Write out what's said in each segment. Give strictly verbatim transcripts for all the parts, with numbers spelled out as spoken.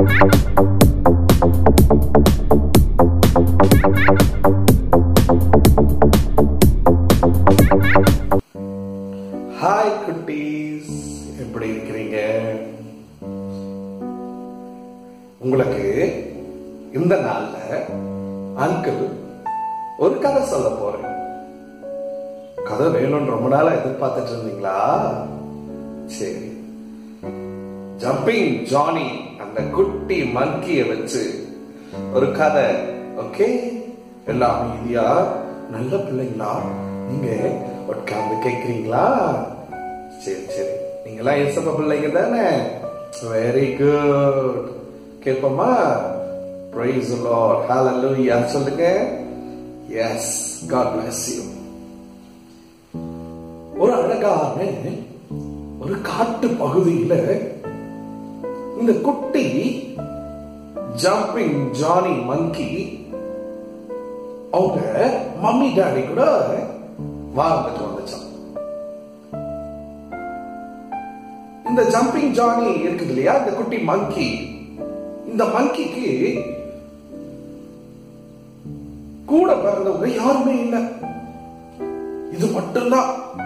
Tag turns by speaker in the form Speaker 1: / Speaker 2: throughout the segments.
Speaker 1: Hi குட்டீஸ், எப்படி இருக்கிறீங்க? உங்களுக்கு இந்த நாள்ல அங்கிள் ஒரு கதை சொல்ல போறேன். கதை வேணும்னு ரொம்ப நாளா எதிர்பார்த்துட்டு இருந்தீங்களா? சரி, ஜம்பிங் ஜானி அந்த குட்டி மங்கிய வச்சு ஒரு கதை. ஓகே, எல்லாம் அமைதியா நல்ல பிள்ளைங்களா நீங்க உட்கார்ந்து கேட்கிறீங்களா? சரி சரி, நீங்களா ஏசப்பா பிள்ளைங்க தானே? Very good. கேட்போமா? Praise the Lord. Hallelujah. சொல்லுங்க. Yes, God bless you. ஒரு அழகான ஒரு காட்டு பகுதியில இந்த குட்டி ஜம்பிங் ஜானி மங்கி அவங்க மம்மி டாடி கூட வாழ்ந்துட்டு வந்துச்சான். இந்த ஜம்பிங் ஜானி இருக்குது இல்லையா, இந்த குட்டி மங்கி, இந்த மங்கிக்கு கூட பிறந்தவங்க யாருமே இல்லை, இது மட்டும்தான்.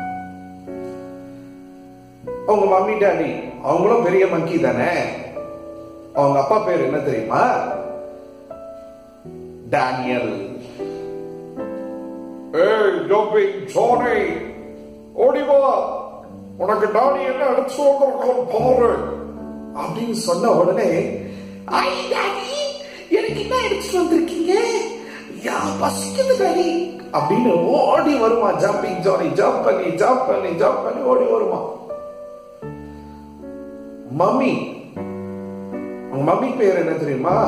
Speaker 1: அவங்க மம்மி டாடி அவங்களும் பெரிய மங்கி தானே. அவங்க அப்பா பேர் என்ன தெரியுமா? டேனியல். ஏய் ஜம்பிங் ஜானி, ஓடி வா, உனக்கு டாடி என்ன எடுத்து வந்திருக்கான் பாரு அப்படின்னு சொன்ன உடனே, ஐ டாடி, எனக்கு என்ன எடுத்துட்டு வந்திருக்கீங்க? யா பசிக்குது டாடி அப்படின்னு ஓடி வருமா ஜம்பிங் ஜானி. ஜம்ப் பண்ணி ஜம்ப் பண்ணி ஜம்ப் பண்ணி ஓடி வருமா. மம்மி, உங்க மம்மி பேர் என்ன தெரியுமா?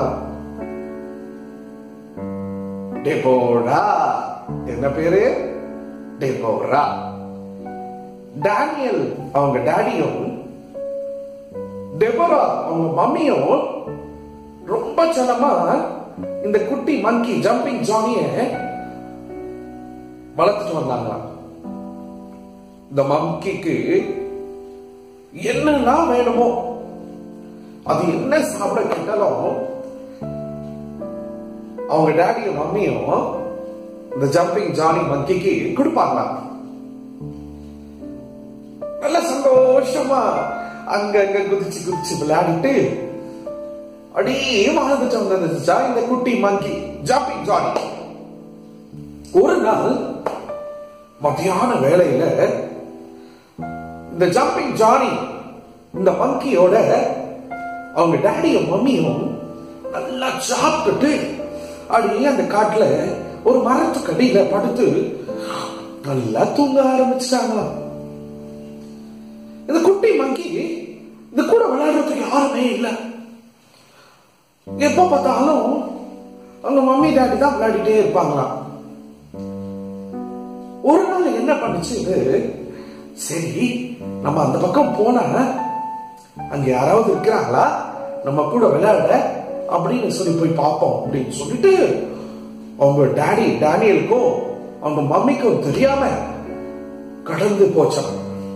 Speaker 1: டெபோரா. என்ன பேரு? டெபோரா. டேனியல் அவங்க டாடியும் டெபோரா அவங்க மம்மியும் ரொம்ப செல்லமா இந்த குட்டி மங்கி ஜம்பிங் ஜானிய வளர்த்துட்டு வந்தாங்க. இந்த மங்கிக்கு என்னெல்லாம் வேணுமோ, அது என்ன சாப்பிட கேட்டாலும் அவங்க டாடியும் மம்மியும் இந்த ஜம்பிங் ஜானி மங்கிக்கு கொடுப்பாங்க. நல்ல சந்தோஷமா அங்க அங்க குதிச்சு குதிச்சு விளையாடிட்டு அப்படியே வாழ்ந்துட்டு வந்துச்சா இந்த குட்டி மங்கி ஜம்பிங் ஜானி. ஒரு நாள் மத்தியான வேளையில இந்த ஜம்பிங் ஜானி இந்த மங்கியோட அவங்க டாடியும் மம்மியும் நல்லா சாப்பிட்டுட்டு அப்படியே அந்த காட்டுல ஒரு மரத்துக்கு அடியில படுத்து நல்லா தூங்க ஆரம்பிச்சிட்டாங்களாம். இந்த குட்டி மங்கி இந்த கூட விளையாடுறதுக்கு யாருமே இல்லை. எப்ப பார்த்தாலும் அவங்க மம்மி டாடி தான் விளையாடிட்டே இருப்பாங்களாம். ஒரு நாள் என்ன பண்ணுச்சு இது, சரி நம்ம அந்த பக்கம் போனா அங்க யாராவது இருக்கிறாங்களா நம்ம கூட விளையாட அப்படின்னு சொல்லி போய் பார்ப்போம் அப்படின்னு சொல்லிட்டு அவங்க டாடி டேனியலுக்கும் அவங்க மம்மிக்கும் தெரியாம கடந்து போச்சாங்க.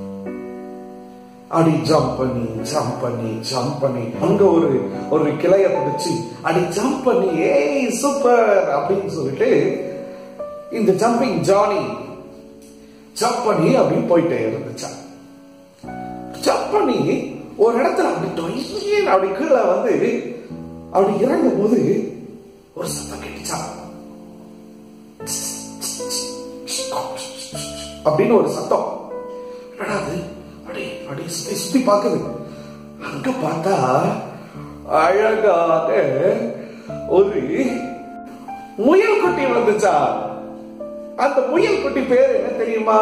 Speaker 1: அடி ஜம்ப் பண்ணி ஜம்ப் பண்ணி ஜம்ப் பண்ணி அங்க ஒரு ஒரு கிளைய பிடிச்சு அடி ஜம்ப் பண்ணி ஏய் சூப்பர் அப்படின்னு சொல்லிட்டு இந்த ஜம்பிங் ஜானி ஜம்ப் பண்ணி அப்படின்னு போயிட்டே இருந்துச்சா. ஜம்ப் பண்ணி ஒரு இடத்துல அப்படி அப்படி கீழே வந்து அப்படி இறங்கும் போது ஒரு சத்தம் கேட்டுச்சா. அப்படின்னு ஒரு சத்தம். அப்படி சுத்தி சுத்தி பாக்குது. அங்க பார்த்தா அழகாக ஒரு முயல் குட்டி வந்துச்சா. அந்த முயல் குட்டி பேரு என்ன தெரியுமா?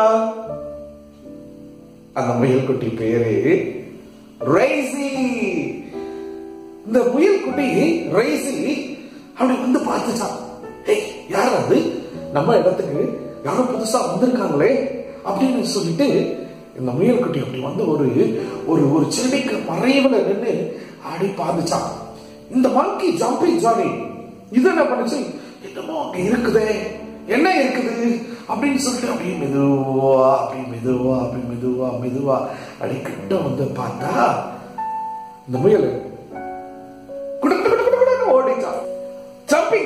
Speaker 1: அந்த முயல் குட்டி பேரு ரைசி. இந்த முயல் குட்டி ரைசி அப்படி வந்து பார்த்துச்சா. ஏய், யார் அது? நம்ம இடத்துக்கு யாரும் புதுசா வந்திருக்காங்களே அப்படின்னு சொல்லிட்டு இந்த முயல் குட்டி அப்படி வந்து ஒரு ஒரு ஒரு செடிக்கு மறைவுல நின்று ஆடி பார்த்துச்சான். இந்த மங்கி ஜம்பிங் ஜானி இது என்ன பண்ணுச்சு, என்னமோ அங்க இருக்குதே, என்ன இருக்குது அப்படின்னு சொல்லிட்டு அப்படியே மெதுவா அப்படி மெதுவா அப்படி மெதுவா மெதுவா அடிக்கிட்ட வந்து பார்த்தா இந்த முயல்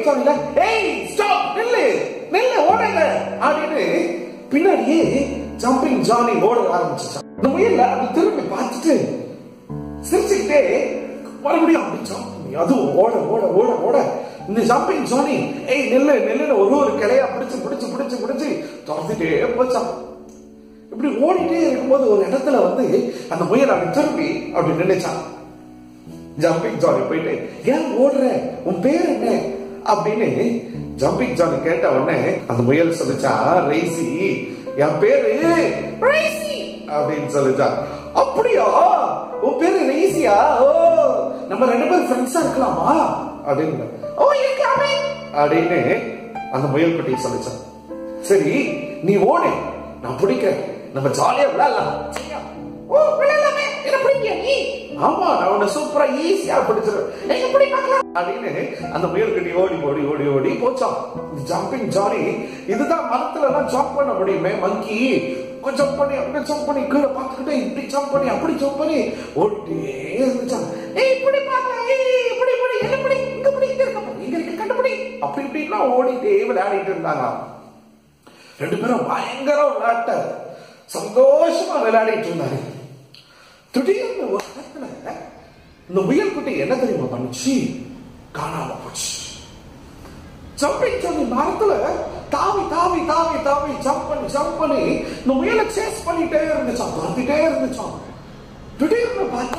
Speaker 1: ஜம்பிங் ஜானில ஏய் ஸ்டாப் நில்லு நில்லு ஓடாத அப்படின்னு பின்னாடியே ஜம்பிங் ஜானி ஓட ஆரம்பிச்சான். இந்த முயல்ல அப்படி திரும்பி பார்த்துட்டு சிரிச்சுக்கிட்டே மறுபடியும் அப்படிச்சான். அதுவும் ஓட ஓட ஓட ஓட இந்த ஜம்பிங் ஜானி ஏய் நெல்லு நெல்லுன்னு ஒரு ஒரு கிளையா பிடிச்சு பிடிச்சு பிடிச்சு பிடிச்சு துரத்திட்டே போச்சான். இப்படி ஓடிட்டே இருக்கும்போது ஒரு இடத்துல வந்து அந்த முயல் அப்படி திரும்பி அப்படி நினைச்சான். ஜம்பிங் ஜானி போயிட்டு ஏன் ஓடுற, உன் பேர் என்ன அப்படின்னு ஜம்பிங் ஜானி கேட்ட உடனே அந்த முயல் சொல்லிச்சா, ரைசி என் பேரு ரைசி அப்படின்னு சொல்லிச்சா. அப்படியா உன் பேரு ரைசியா, ஓ நம்ம ரெண்டு பேரும் ஃப்ரெண்ட்ஸா இருக்கலாமா அப்படின்னு ஓ இருக்கலாமே அப்படின்னு அந்த முயல் குட்டி சொல்லிச்சான். சரி நீ ஓடு, நான் பிடிக்கிறேன், நம்ம ஜாலியா விளையாடலாம். ஓ விளையாடலாமே, என்ன பிடிக்கியா நீ? ஆமா நான் உன்னை சூப்பரா ஈஸியா பிடிச்சிருவேன், எங்க பிடி பார்க்கலாம் அப்படின்னு அந்த முயல் குட்டி ஓடி ஓடி ஓடி ஓடி போச்சான். ஜம்பிங் ஜானி இதுதான் மரத்துல எல்லாம் ஜம்ப் பண்ண முடியுமே, மங்கி ஜம்ப் பண்ணி அப்படி ஜம்ப் பண்ணி கீழே பார்த்துக்கிட்டே இப்படி ஜம்ப் பண்ணி அப்படி ஜம்ப் பண்ணி ஓடிட்டே இருந்துச்சான். ஏய் இப்படி பார்க்கலாம், ஏய் இப்படி இப்படி என்ன படி இங்க படி இங்க இருக்க இங்க இருக்க கண்டுபிடி அப்படி இப்படின்னா ஓடிட்டே விளையாடிட்டு இருந்தாங்க. ரெண்டு பேரும் பயங்கர விளையாட்ட சந்தோஷமா விளையாடிட்டு இருந்தாங்க. திடீர்னு ஒரு இடத்துல இந்த முயல் குட்டி என்ன தெரியுமா பண்ணுச்சு, காணாம போச்சு. ஜம்பிங் ஜானி மரத்துல தாவி தாவி தாவி தாவி ஜம்ப் பண்ணி ஜம்ப் பண்ணி இந்த முயலை சேஸ் பண்ணிட்டே இருந்துச்சான், துரத்திட்டே இருந்துச்சான். திடீர்னு பார்த்தா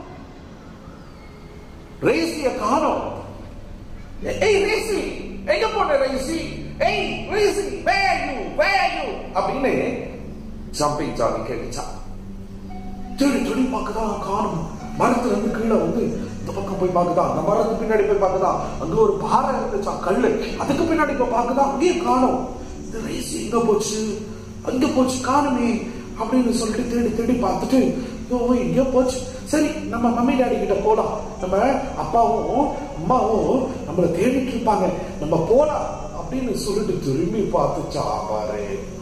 Speaker 1: ரேசிய காணோம். ஏய் ரேசி எங்க போன ரைசி, ஏய் ரைசி where are you where are you அப்படின்னு ஜம்பிங் ஜானி கேட்டுச்சான். தேடி தேடி பார்க்கதா காணும். மரத்துல இருந்து கீழே வந்து இந்த பக்கம் போய் பார்க்குதா, அந்த மரத்துக்கு பின்னாடி போய் பார்க்குதா, அங்க ஒரு பாறை இருந்துச்சா கல்லு, அதுக்கு பின்னாடி போய் பார்க்குதா, அங்கேயும் காணும். இந்த ரைசி எங்க போச்சு அங்க போச்சு காணுமே அப்படின்னு சொல்லிட்டு தேடி தேடி பார்த்துட்டு எங்க போச்சு, சரி நம்ம மம்மி டாடி கிட்ட போலாம், நம்ம அப்பாவும் அம்மாவும் நம்மள தேடிட்டு இருப்பாங்க, நம்ம போலாம் அப்படின்னு சொல்லிட்டு திரும்பி பார்த்துச்சா. பாரு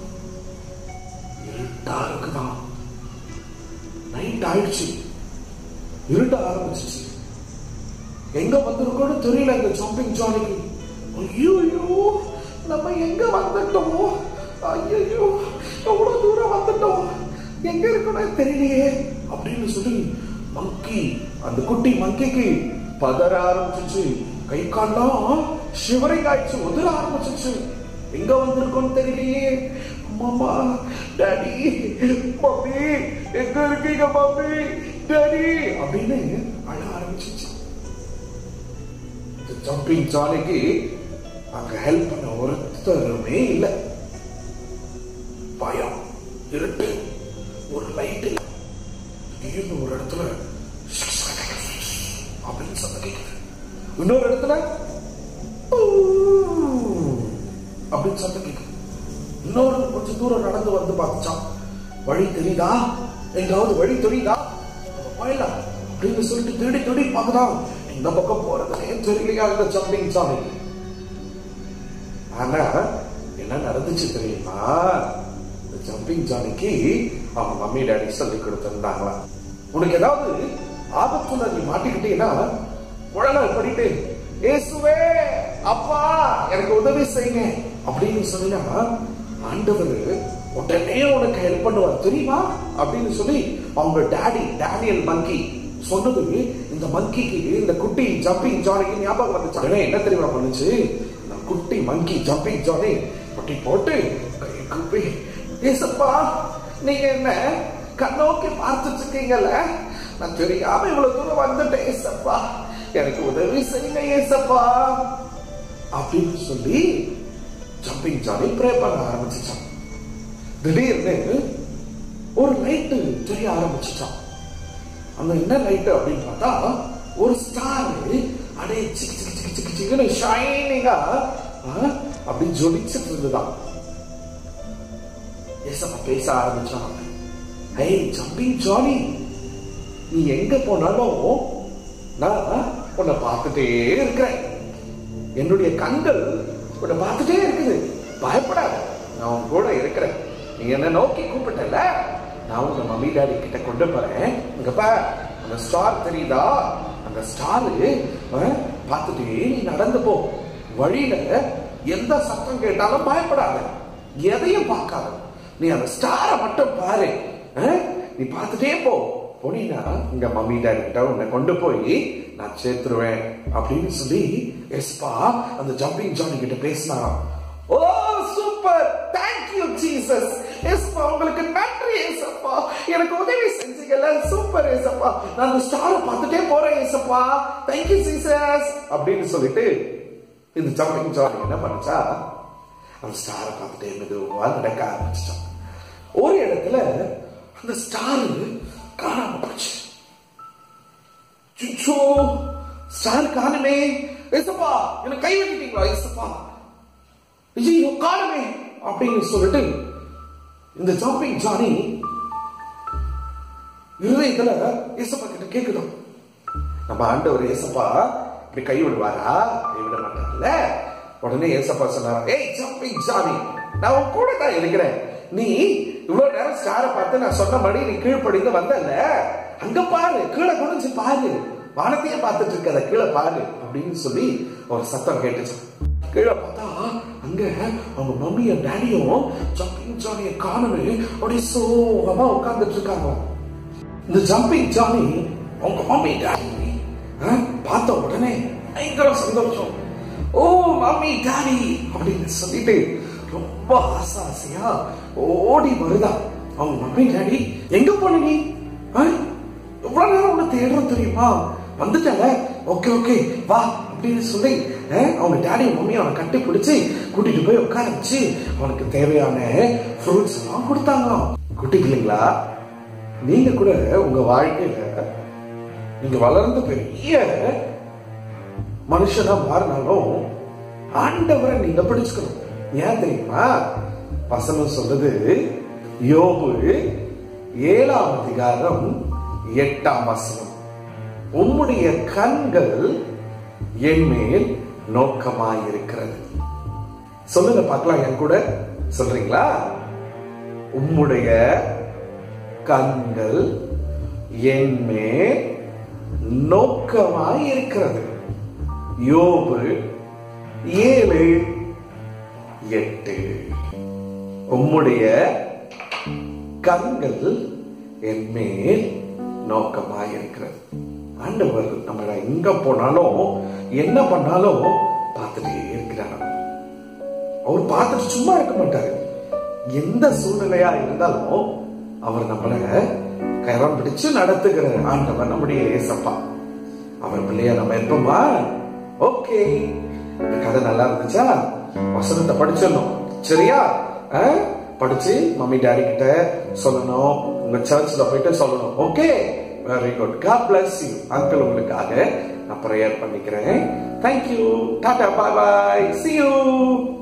Speaker 1: இருட்டா இருக்குதான், நைட் ஆயிடுச்சு, இருட்ட ஆரம்பிச்சிச்சு. எங்க வந்திருக்கோன்னு தெரியல இந்த ஜம்பிங் ஜானிக்கு. ஐயோ நம்ம எங்க வந்துட்டோம், ஐயோ எவ்வளவு தூரம் வந்துட்டோம், எங்க இருக்கணும் தெரியலையே அப்படின்னு சொல்லி மங்கி அந்த குட்டி மங்கிக்கு பதற ஆரம்பிச்சிச்சு. கை கால்லாம் ஷிவரிங் ஆயிடுச்சு, உதிர ஆரம்பிச்சிச்சு. எங்க வந்திருக்கோன்னு தெரியலையே, மாமா டாடி மம்மி எங்க இருக்கீங்க மம்மி டாடி அப்படின்னு அழ ஆரம்பிச்சிச்சு. ஜம்பிங் ஜானிக்கு அங்க ஹெல்ப் பண்ண ஒருத்தருமே இல்ல. பயம், இருட்டு, ஒரு லைட் இல்ல. திடீர்னு ஒரு இடத்துல அப்படின்னு சத்தம் கேக்குது, இன்னொரு இடத்துல அப்படின்னு சத்தம் கேக்குது. இன்னொரு கொஞ்சம் தூரம் நடந்து வந்து பார்த்துச்சான். வழி தெரியுதா, எங்காவது வழி தெரியுதா போயிடலாம் அப்படின்னு சொல்லிட்டு தேடி தேடி பார்க்கதான். இந்த பக்கம் போறதுனே தெரியலையா இந்த ஜம்பிங் ஜானி. ஆனா என்ன நடந்துச்சு தெரியுமா, இந்த ஜம்பிங் ஜானிக்கு அவங்க மம்மி டாடி சொல்லி கொடுத்திருந்தாங்களா, உனக்கு ஏதாவது ஆபத்துல நீ மாட்டிக்கிட்டீங்கன்னா குழந்தை படிட்டு இயேசுவே அப்பா எனக்கு உதவி செய்யுங்க அப்படின்னு சொன்னா ஆண்டவர் உடனே உனக்கு ஹெல்ப் பண்ணுவார் தெரியுமா அப்படின்னு சொல்லி அவங்க டாடி டேனியல் மங்கி சொன்னது இந்த மங்கிக்கு இந்த குட்டி ஜம்பிங் ஜானிக்கு ஞாபகம் வந்துச்சு. என்ன தெரியுமா பண்ணுச்சு, இந்த குட்டி மங்கி ஜம்பிங் ஜானி பட்டி போட்டு கை கூப்பி ஏசப்பா நீங்க என்ன கண்ணோக்கி பார்த்துட்டு இருக்கீங்கல்ல, நான் தெரியாம இவ்வளவு தூரம் வந்துட்டேன் ஏசப்பா, எனக்கு உதவி செய்யுங்க ஏசப்பா அப்படின்னு சொல்லி ஜம்பிங் ஜானி ப்ரே பண்ண ஆரம்பிச்சுச்சான். திடீர்னு ஒரு லைட்டு தெரிய ஆரம்பிச்சுச்சான். அந்த என்ன லைட் அப்படின்னு பார்த்தா ஒரு ஸ்டார் அப்படியே சிக்கு சிக்கு சிக்கு சிக்கு சிக்குன்னு ஷைனிங்கா அப்படி ஜொலிச்சுட்டு இருந்துதான். ஏசப்பா பேச ஆரம்பிச்சான். ஹே ஜம்பிங் ஜானி, நீ எங்க போனாலும் நான் உன்னை பார்த்துட்டே இருக்கிறேன், என்னுடைய கண்கள் உன்னை பார்த்துட்டே இருக்குது, பயப்படாத, நான் உன் கூட இருக்கிறேன், நீ என்ன நோக்கி கூப்பிட்டல, நான் உங்க மம்மி டாடி கிட்ட கொண்டு போறேன், இங்கப்பா அந்த ஸ்டார் தெரியுதா, அந்த ஸ்டாரு பார்த்துட்டே நீ நடந்து போ, வழியில எந்த சத்தம் கேட்டாலும் பயப்படாத, எதையும் பார்க்காத, நீ அந்த ஸ்டாரை மட்டும் பாரு. நீ பார்த்துட்டே போ. போனீங்கன்னா உங்க மம்மி டாடி கிட்ட உன்னை கொண்டு போய் நான் சேர்த்துருவேன் அப்படின்னு சொல்லி எஸ்பா அந்த ஜம்பிங் ஜானி கிட்ட பேசினாராம். Oh super, thank you Jesus. எஸ்பா உங்களுக்கு நன்றி ஏசப்பா, எனக்கு உதவி செஞ்சீங்கல்ல, சூப்பர் ஏசப்பா, நான் அந்த ஸ்டாரை பார்த்துட்டே போறேன் ஏசப்பா, தேங்க்யூ ஜீசஸ் அப்படின்னு சொல்லிட்டு இந்த ஜம்பிங் ஜானி என்ன பண்ணுச்சா, அந்த ஸ்டாரை பார்த்துட்டே மெதுவா நடக்க ஆரம்பிச்சிட்டான். ஒரு இடத்துல அந்த ஸ்டார் காணாம போச்சு. ஸ்டார் காணுமே, ஏசப்பா எனக்கு கை வெட்டிட்டீங்களா ஏசப்பா, ஐயோ காணுமே அப்படின்னு சொல்லிட்டு இந்த ஜம்பிங் ஜானி இருதயத்துல ஏசப்பா கிட்ட கேக்குதோம், நம்ம ஆண்டவர் ஏசப்பா இப்படி கை விடுவாரா? கை விட மாட்டாங்கல்ல. உடனே ஏசப்பா சொன்னாரா, ஏய் ஜம்பிங் ஜானி, நான் உன் கூட தான் இருக்கிறேன், நீ இவ்வளவு நேரம் ஸ்டாரை பார்த்து நான் சொன்னபடி நீ கீழ்ப்படிந்து வந்தல, அங்க பாரு, கீழே குனிஞ்சு பாரு, வானத்தையே பார்த்துட்டு இருக்க, கீழே பாரு அப்படின்னு சொல்லி ஒரு சத்தம் கேட்டுச்சு. கீழே பார்த்தா அங்க அவங்க மம்மியும் டேடியும் ஜம்பிங் ஜானியை காணவே அப்படியே சோகமா உட்கார்ந்துட்டு இருக்காங்க. இந்த ஜம்பிங் ஜானி அவங்க மம்மி டாடி பார்த்த உடனே பயங்கர சந்தோஷம். ஓ மம்மி டாடி அப்படின்னு சொல்லிட்டு ரொம்ப ஆசை ஆசையா ஓடி வருதா. அவங்க மம்மி டாடி எங்க போன நீ, எவ்வளவு நேரம் உன்னை தேடுறோம் தெரியுமா, வந்துட்டால, ஓகே ஓகே வா அப்படின்னு சொல்லி அவங்க டாடி மம்மி அவனை கட்டி பிடிச்சு கூட்டிட்டு போய் உட்கார வச்சு அவனுக்கு தேவையான ஃப்ரூட்ஸ் எல்லாம் கொடுத்தாங்களாம். குட்டி பிள்ளைங்களா, நீங்க கூட உங்க வாழ்க்கையில நீங்க வளர்ந்து பெரிய மனுஷனா மாறினாலும் ஆண்டவரை நீங்க பிடிச்சுக்கணும். ஏன் தெரியுமா? வசனம் சொல்லுது, யோபு ஏழாம் அதிகாரம் எட்டாம் வசனம், உம்முடைய கண்கள் என் மேல் நோக்கமாயிருக்கிறது. சொல்லுங்க பார்க்கலாம், என் கூட சொல்றீங்களா? உம்முடைய கண்கள் என் மேல் நோக்கமாயிருக்கிறது. யோபு ஏழு எட்டு. உம்முடைய கண்கள் என் மேல் நோக்கமாயிருக்கிறது. ஆண்டவர் நம்மள எங்க போனாலும் என்ன பண்ணாலும் பார்த்துட்டே இருக்கிறார். அவர் பார்த்துட்டு சும்மா இருக்க மாட்டாரு. எந்த சூழ்நிலையா இருந்தாலும் அவர் நம்மள கரம் பிடிச்சு நடத்துகிற ஆண்டவர் நம்முடைய ஏசப்பா. அவர் பிள்ளையா நம்ம இருப்போமா? ஓகே, இந்த கதை நல்லா இருந்துச்சா? வசனத்தை படிச்சிடணும், சரியா? படிச்சு மம்மி டாடி கிட்ட சொல்லணும், உங்க சர்ச்ல போயிட்டு சொல்லணும். Okay, very good. God bless you. Uncle உங்களுக்காக நான் ப்ரேயர் பண்ணிக்கிறேன். Thank you. Tata, bye bye. See you.